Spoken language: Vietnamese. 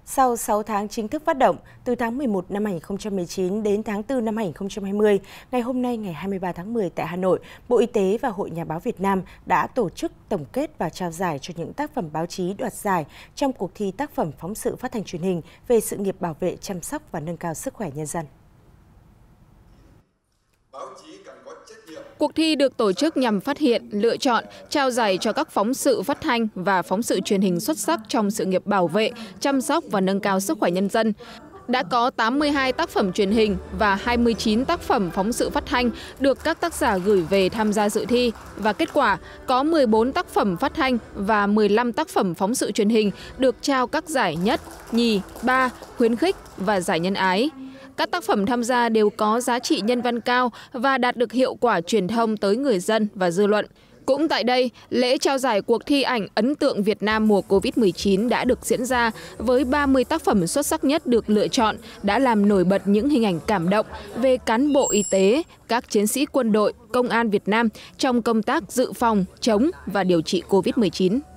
Sau 6 tháng chính thức phát động, từ tháng 11 năm 2019 đến tháng 4 năm 2020, ngày hôm nay ngày 23 tháng 10 tại Hà Nội, Bộ Y tế và Hội Nhà báo Việt Nam đã tổ chức tổng kết và trao giải cho những tác phẩm báo chí đoạt giải trong cuộc thi tác phẩm phóng sự phát thanh truyền hình về sự nghiệp bảo vệ, chăm sóc và nâng cao sức khỏe nhân dân. Cuộc thi được tổ chức nhằm phát hiện, lựa chọn, trao giải cho các phóng sự phát thanh và phóng sự truyền hình xuất sắc trong sự nghiệp bảo vệ, chăm sóc và nâng cao sức khỏe nhân dân. Đã có 82 tác phẩm truyền hình và 29 tác phẩm phóng sự phát thanh được các tác giả gửi về tham gia dự thi. Và kết quả, có 14 tác phẩm phát thanh và 15 tác phẩm phóng sự truyền hình được trao các giải nhất, nhì, ba, khuyến khích và giải nhân ái. Các tác phẩm tham gia đều có giá trị nhân văn cao và đạt được hiệu quả truyền thông tới người dân và dư luận. Cũng tại đây, lễ trao giải cuộc thi ảnh ấn tượng Việt Nam mùa Covid-19 đã được diễn ra với 30 tác phẩm xuất sắc nhất được lựa chọn, đã làm nổi bật những hình ảnh cảm động về cán bộ y tế, các chiến sĩ quân đội, công an Việt Nam trong công tác dự phòng, chống và điều trị Covid-19.